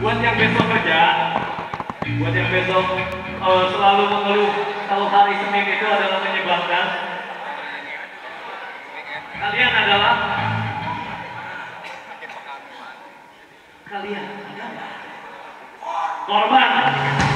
Buat yang besok kerja, buat yang besok selalu mengeluh kalau hari Senin itu adalah menyebalkan, kalian adalah korban.